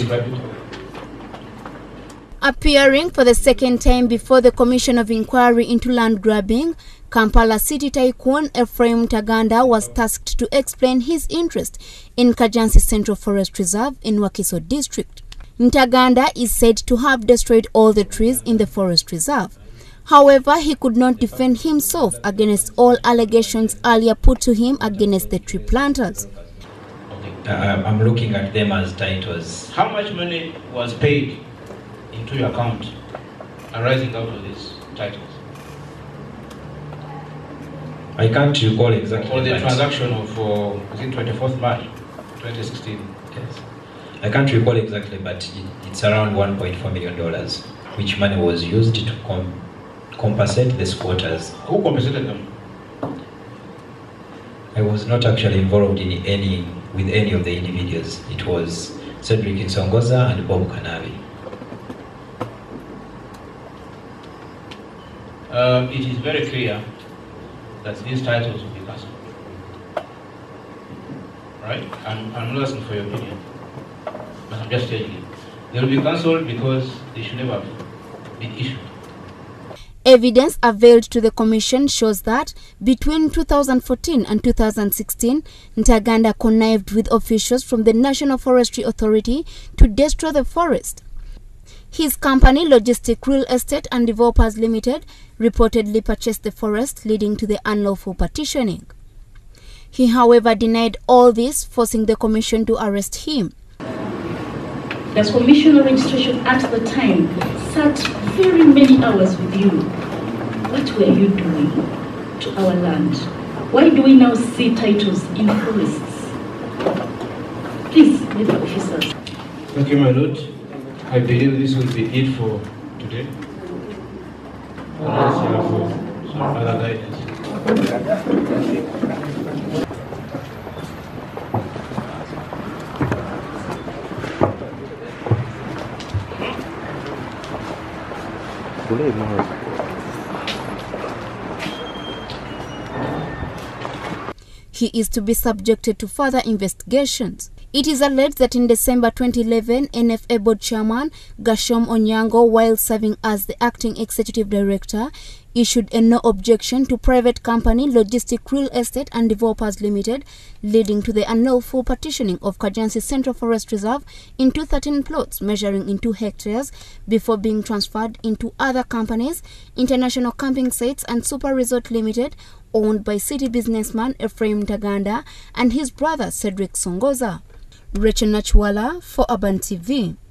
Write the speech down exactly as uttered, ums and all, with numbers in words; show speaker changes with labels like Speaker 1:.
Speaker 1: describe it?
Speaker 2: Appearing for the second time before the Commission of Inquiry into Land Grabbing, Kampala City tycoon Ephraim Ntaganda was tasked to explain his interest in Kajansi Central Forest Reserve in Wakiso District. Ntaganda is said to have destroyed all the trees in the forest reserve. However, he could not defend himself against all allegations earlier put to him against the tree planters.
Speaker 3: Uh, I'm looking at them as titles.
Speaker 1: How much money was paid into your account arising out of these titles?
Speaker 3: I can't recall exactly.
Speaker 1: For the transaction of uh, was it twenty-fourth March twenty sixteen?
Speaker 3: Yes. I can't recall exactly, but it, it's around one point four million dollars, which money was used to com compensate the squatters.
Speaker 1: Who compensated them?
Speaker 3: I was not actually involved in any with any of the individuals. It was Cedric Nsongoza and Bob Kanabi.
Speaker 1: Um, it is very clear that these titles will be cancelled. Right? I'm, I'm not asking for your opinion, but I'm just telling you. They will be cancelled because they should never have been issued.
Speaker 2: Evidence availed to the commission shows that between two thousand fourteen and two thousand sixteen, Ntaganda connived with officials from the National Forestry Authority to destroy the forest. His company, Logistic Real Estate and Developers Limited, reportedly purchased the forest, leading to the unlawful partitioning. He, however, denied all this, forcing the commission to arrest him.
Speaker 4: As Commissioner Registration at the time sat very many hours with you. What were you doing to our land? Why do we now see titles in forests? Please, labor officers.
Speaker 1: Thank you, my lord. I believe this will be it for today. Unless you have uh, some other guidance.
Speaker 2: He is to be subjected to further investigations. It is alleged that in December twenty eleven, N F A board chairman Gashom Onyango, while serving as the acting executive director, issued a no objection to private company Logistic Real Estate and Developers Limited, leading to the unlawful partitioning of Kajansi Central Forest Reserve into thirteen plots measuring in two hectares before being transferred into other companies, International Camping Sites and Super Resort Limited, owned by city businessman Ephraim Ntaganda and his brother Cedric Nsongoza. Rachel Nachwala for Urban T V.